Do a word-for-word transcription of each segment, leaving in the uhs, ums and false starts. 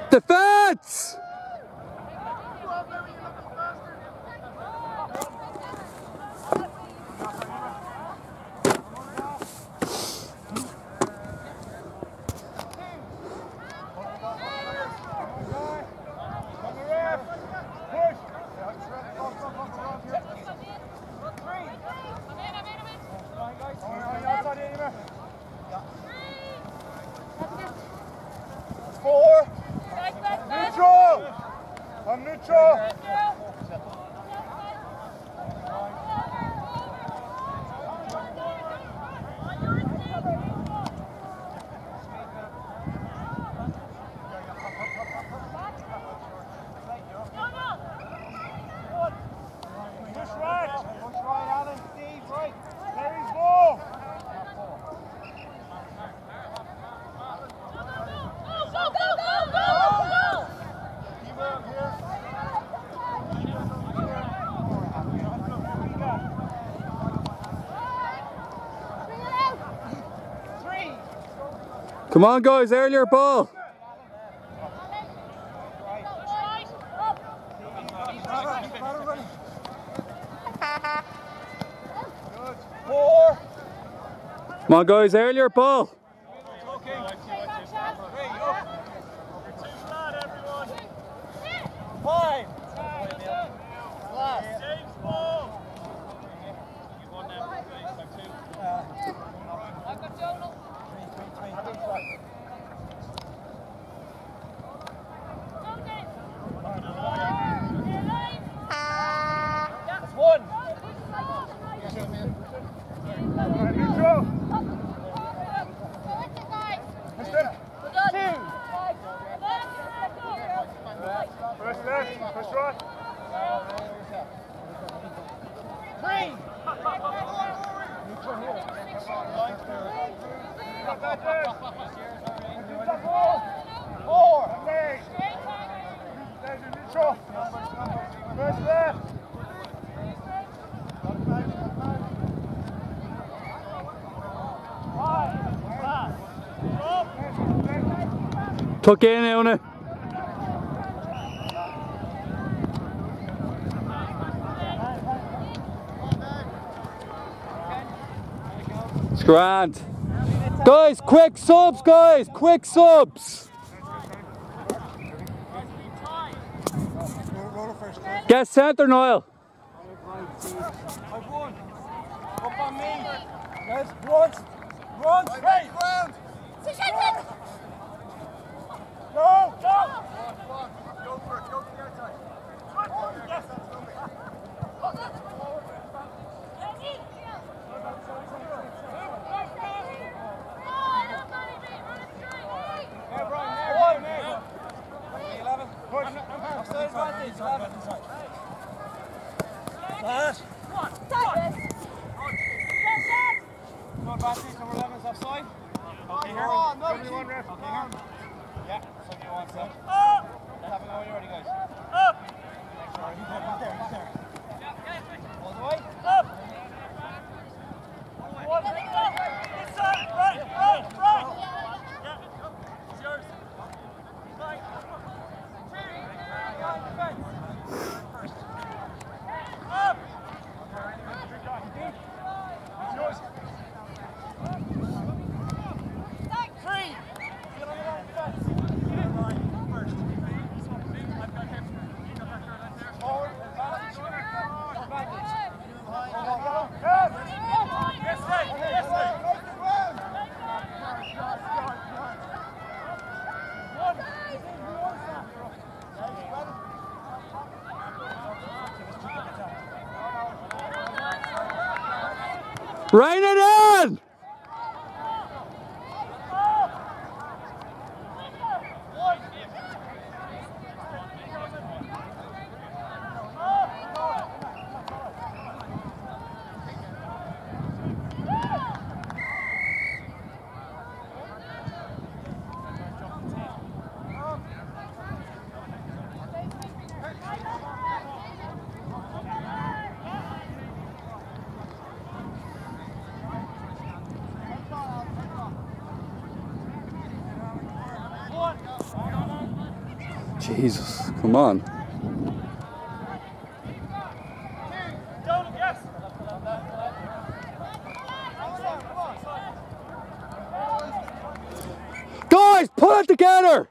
Defense! Four. Neutral. I'm neutral. Push right. Push right, Alan. Steve, right. Terry's ball. Go, go, go, go, go! Keep up here. Three. Come on guys, earlier ball. Four. Come on guys, earlier ball. Five. Last. James ball. That's one. Neutral. Two. First left, first right. Three. Four. Okay. There's a neutral. First left. Tuck in, Una. It's grand. Guys, quick subs, guys, quick subs. Get centre, Niall. I've won. Up on me. Yes, once. Once. Right. Ground. Go. Go. Go for it. Go to the outside. Yes. Yeah, Brian, there, there, there. eleven. Push. Offside advantage. eleven. Last. No advantage, number eleven is offside. Okay, here. Everyone ref. Okay, here. Yeah, so you want that. Up! Have it when you're ready, guys. Up! Make sure he's there, he's there, he's there. All the way. Up! One, this side, right, right, right! Yeah, it's yours. Right. Behind the fence. Up! It's yours. Three! Get on the line, fence. First. I've got him. Forward. Advantage. Yes! Yes, sir. Yes, sir. Rain it in! Jesus, come on. Guys, put it together!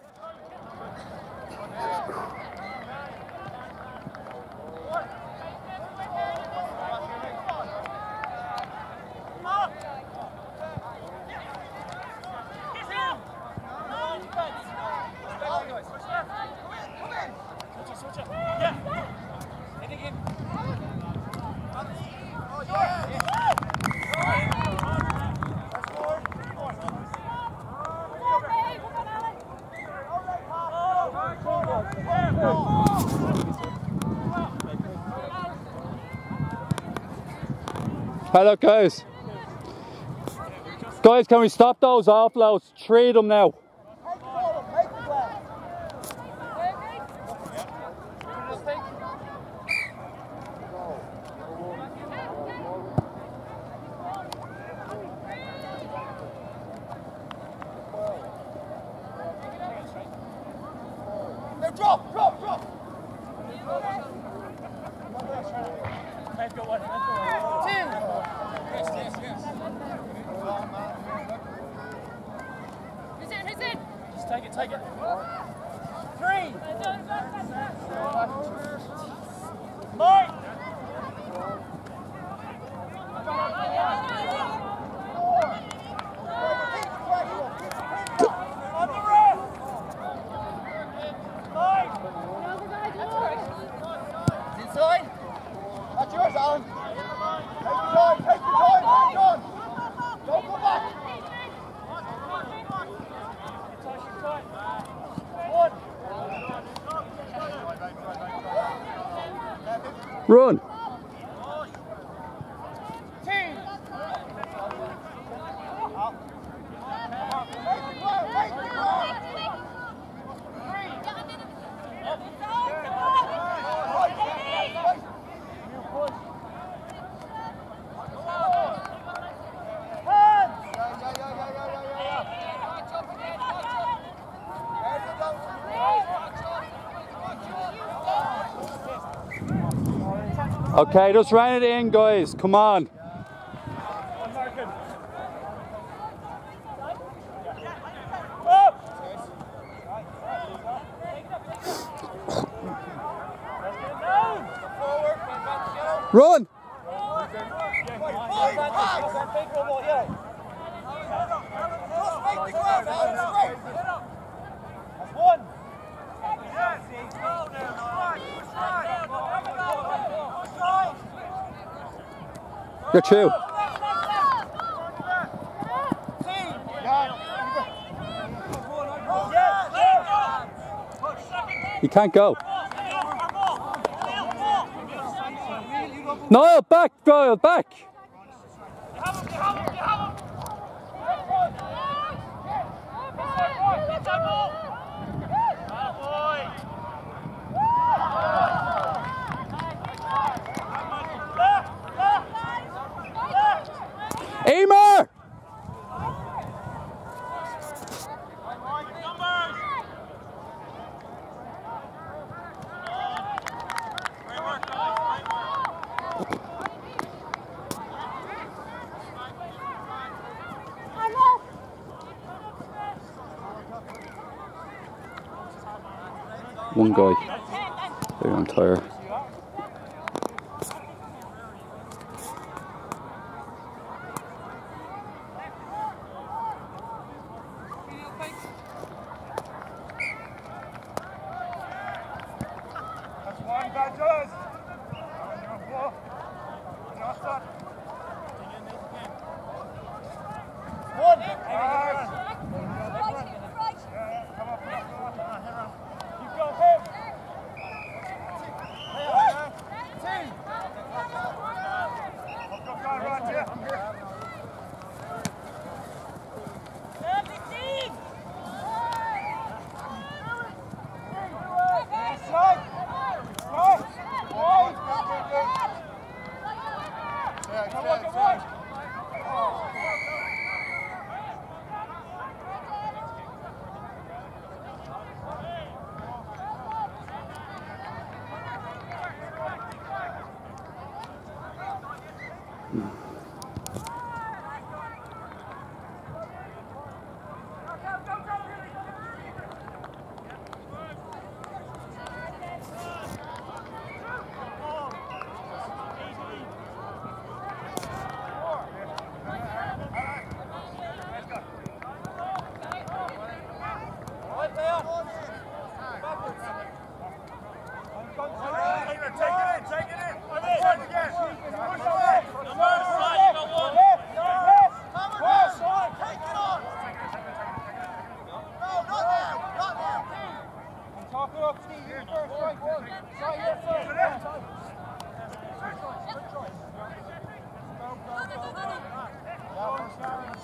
Hello guys. Guys, can we stop those offloads? Three of them now. Drop, drop, drop! Let's go one, let's go one. Two! Yes, yes, yes. Who's in, who's in? Just take it, take it. Three! Mike! On the rest! Mike! Inside? That's yours, Alan. Take the time, take the time, hang on. Don't go back. One. Run! Okay, just run it in, guys. Come on. Run! You're two. You can't go. Niall, back, Niall, back. Aimer! One guy. They're on tire.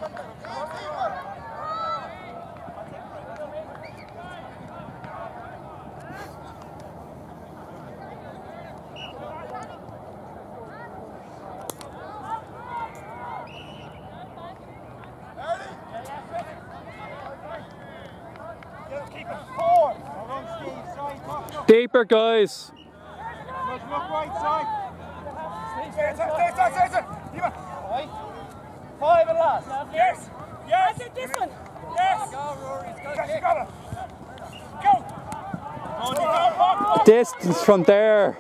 Deeper, guys. Look, look right side. Stay, stay, stay, stay, stay. Right. Five and last. Yes. Yes. I this one. Yes. Go, Rory. Yes, you got it. Go. On, go, go. Distance from there.